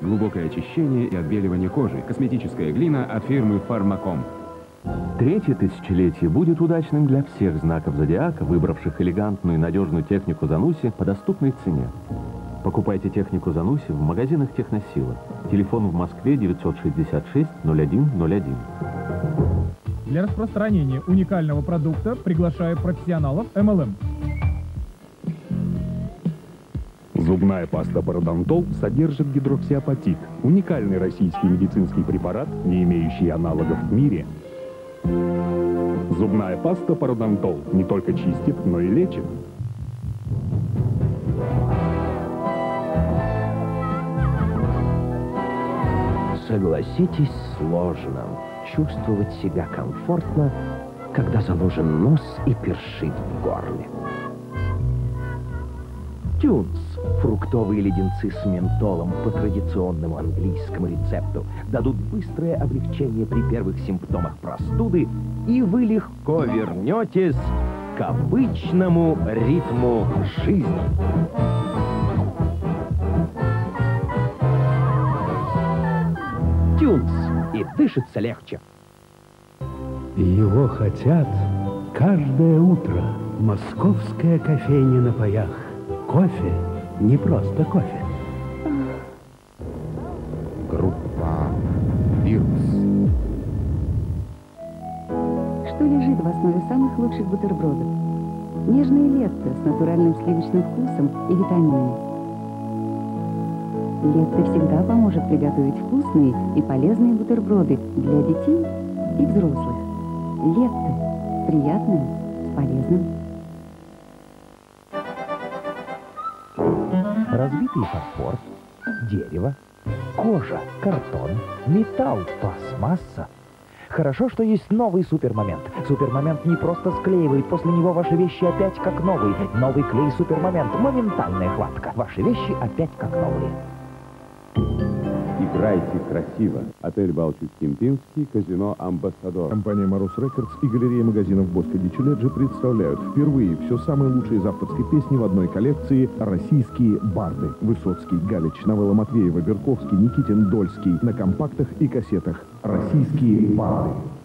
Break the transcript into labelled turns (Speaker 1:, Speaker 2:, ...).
Speaker 1: Глубокое очищение и отбеливание кожи. Косметическая глина от фирмы Pharmacom.
Speaker 2: Третье тысячелетие будет удачным для всех знаков зодиака, выбравших элегантную и надежную технику Зануси по доступной цене. Покупайте технику Зануси в магазинах Техносила. Телефон в Москве 966 0101.
Speaker 3: Для распространения уникального продукта приглашаю профессионалов MLM.
Speaker 4: Зубная паста Пародонтол содержит гидроксиапатит, уникальный российский медицинский препарат, не имеющий аналогов в мире. Зубная паста Пародонтол не только чистит, но и лечит.
Speaker 5: Согласитесь, сложно чувствовать себя комфортно, когда заложен нос и першит в горле. Тюнс. Фруктовые леденцы с ментолом по традиционному английскому рецепту дадут быстрое облегчение при первых симптомах простуды, и вы легко вернетесь к обычному ритму жизни. Тюнс. И дышится легче.
Speaker 6: Его хотят каждое утро. Московская кофейня на паях. Кофе. Не просто кофе.
Speaker 7: Группа «Вирус».
Speaker 8: Что лежит в основе самых лучших бутербродов? Нежные летто с натуральным сливочным вкусом и витаминами. Летто всегда поможет приготовить вкусные и полезные бутерброды для детей и взрослых. Летто. Приятное с полезным.
Speaker 5: Разбитый фарфор, дерево, кожа, картон, металл, пластмасса. Хорошо, что есть новый Супермомент. Супермомент не просто склеивает, после него ваши вещи опять как новые. Новый клей Супермомент. Моментальная хватка. Ваши вещи опять как новые.
Speaker 1: Играйте красиво. Отель Балчуг-Кемпинский, казино «Амбассадор».
Speaker 4: Компания «Мороз Рекордс» и галерея магазинов Боско Дичеледжи представляют впервые все самые лучшие из авторской песни в одной коллекции «Российские барды». Высоцкий, Галич, Новелла Матвеева, Берковский, Никитин, Дольский на компактах и кассетах. «Российские барды».